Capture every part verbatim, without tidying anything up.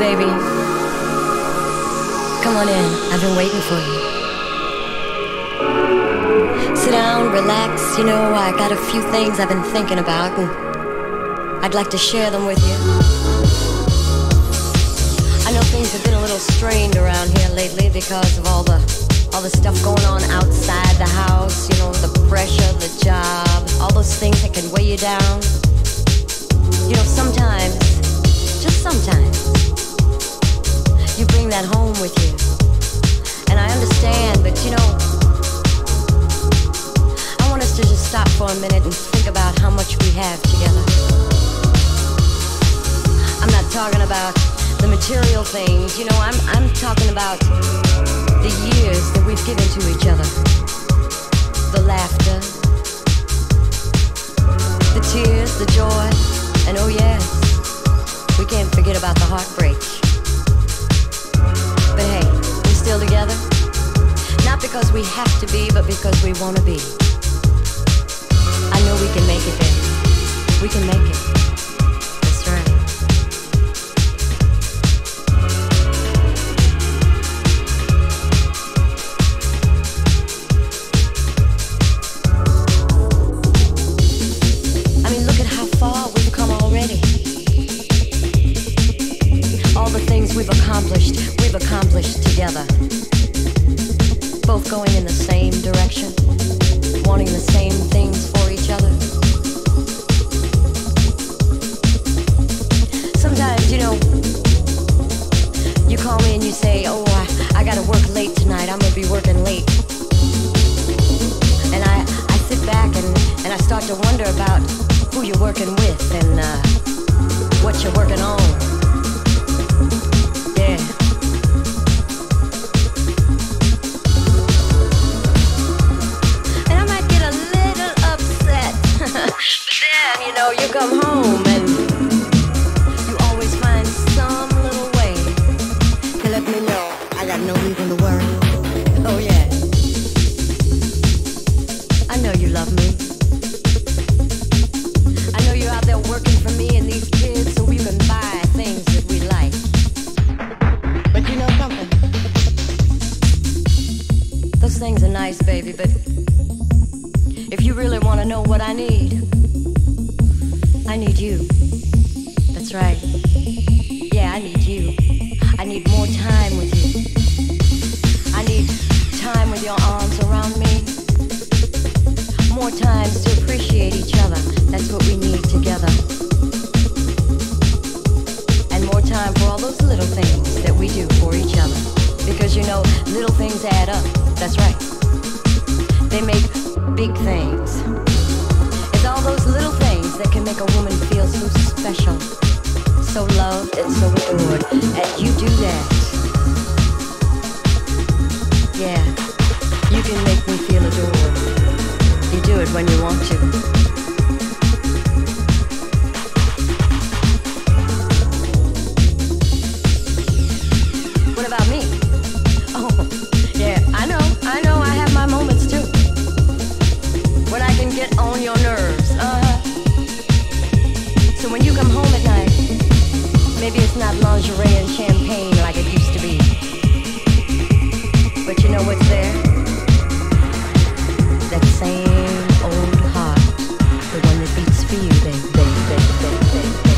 baby. Come on in, I've been waiting for you. Sit down, relax, you know, I got a few things I've been thinking about, and I'd like to share them with you. I know things have been a little strained around here lately because of all the all the stuff going on outside the house, you know, the pressure, the job, all those things that can weigh you down. You know, sometimes, just sometimes, you bring that home with you. And I understand, but you know, I want us to just stop for a minute and think about how much we have together. I'm not talking about the material things, you know, I'm I'm talking about the years that we've given to each other. The laughter, the tears, the joy, and oh yes, we can't forget about the heartbreak. But hey, we're still together. Not because we have to be, but because we want to be. I know we can make it, baby. We can make it. That's right. I mean, look at how far we've come already. All the things we've accomplished, we've accomplished together. Both going in the same direction, wanting the same things for each other. Sometimes, you know, you call me and you say, oh, I, I gotta work late tonight, I'm gonna be working late. And I, I sit back and, and I start to wonder about who you're working with and uh, what you're working on. Yeah. And I might get a little upset. But then, you know, you come home and you always find some little way to let me know I got no reason to worry. Oh yeah. I know you love me. I know you're out there working for me and these kids so we can buy things that we like. But you know something? Those things are nice, baby, but if you really want to know what I need, I need you. That's right. Yeah, I need you. I need more time with you. I need time with your arms around me. More times to appreciate each other. That's what we need together. And more time for all those little things that we do for each other. Because you know, little things add up. That's right. They make big things. It's all those little things that can make a woman feel so special, so loved and so adored. And you do that. Yeah, you can make me feel adored. You do it when you want to. What about me? Oh, yeah, I know, I know, I have my moments too. When I can get on your nerves, uh-huh. So when you come home at night, maybe it's not lingerie and champagne like it used to be. But you know what's there? That same old heart, the one that beats for you, baby, baby, baby, baby, baby, baby.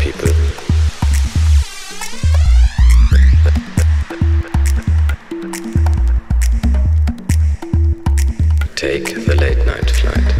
people. Take the late night flight.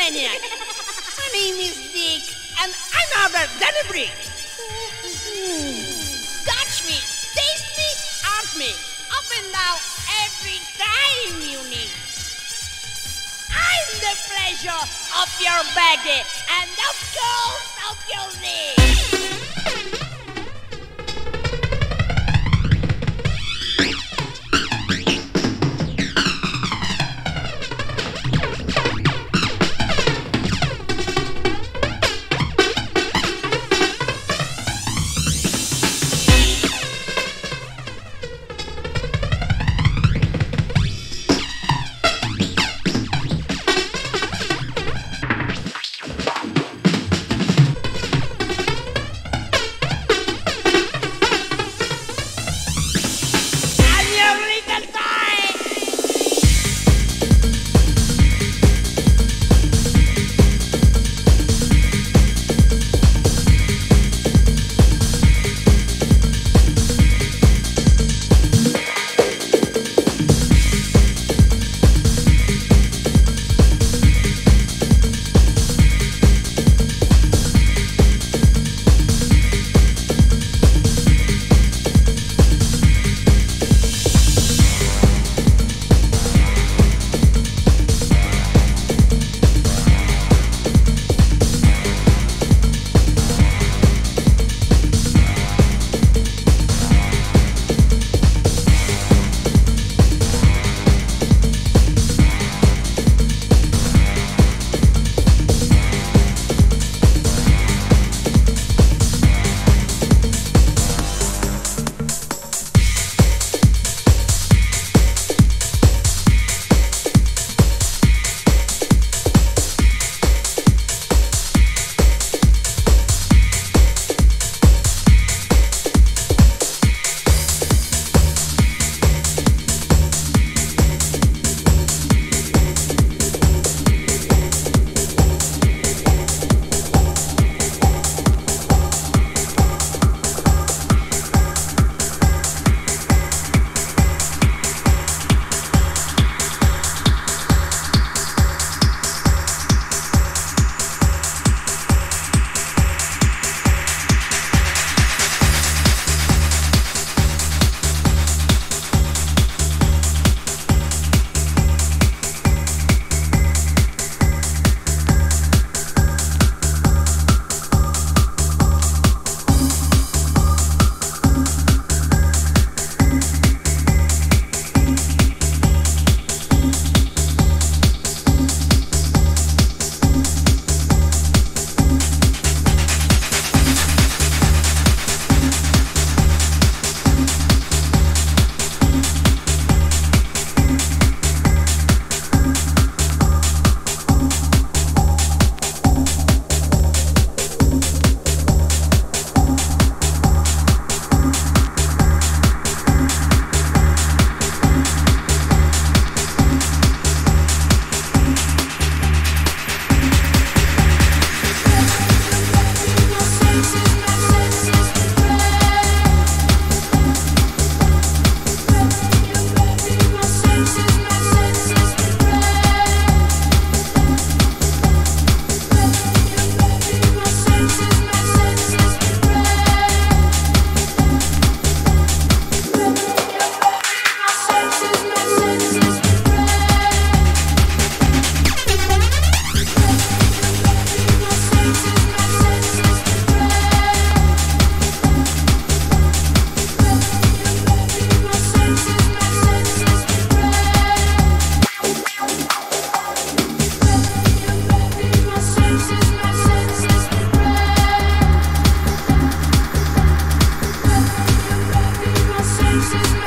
maniac. My name is Dick, and I'm harder than a brick. Touch me, taste me, hurt me, up and down every time you need. I'm the pleasure of your body, and of course of your knee. Senses